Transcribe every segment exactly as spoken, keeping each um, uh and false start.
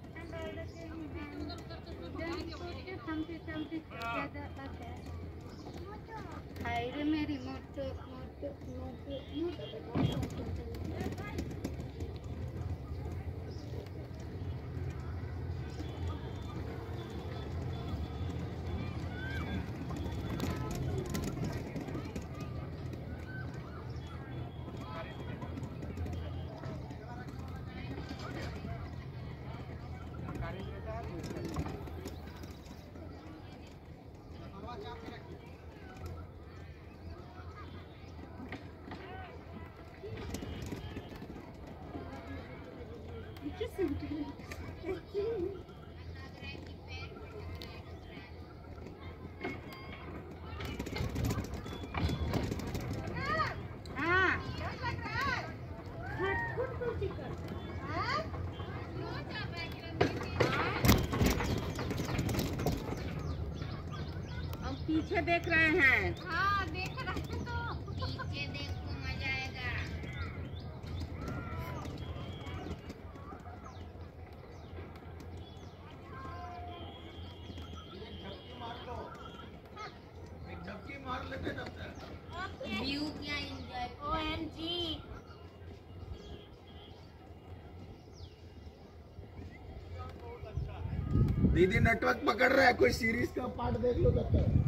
हाय रे मेरी मोटो मोटो मोटो मोटो पीछे देख रहे हैं। हाँ देख रहे हैं तो पीछे देखो मजा आएगा। झपकी मार लो, एक झपकी मार लेते तब तक। व्यू क्या एंजॉय। ओ एम जी दीदी नेटवर्क पकड़ रहा है, कोई सीरीज का पार्ट देख लो तब तक।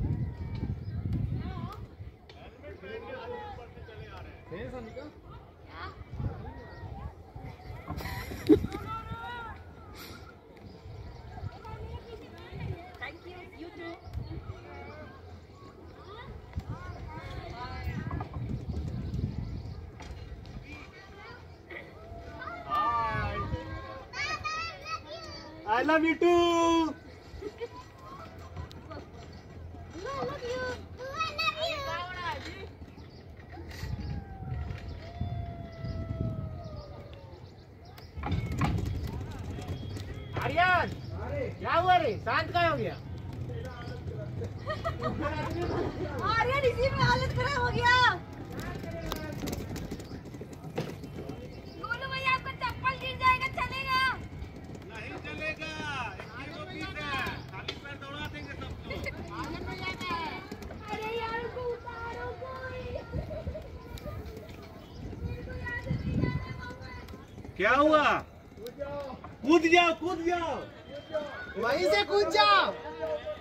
Thank you you too. I love you too. Aryan क्या हुआ रे, शांत क्या हो गया? आर्यन इसी में हालत खराब हो गया। गोलू भैया आपका चप्पल गिर जाएगा, चलेगा? नहीं चलेगा, खाली पैर दौड़ा देंगे सबको। अरे यार को उतारो कोई। क्या हुआ? कूद जाओ, कूद जाओ, वहीं से कूद जाओ।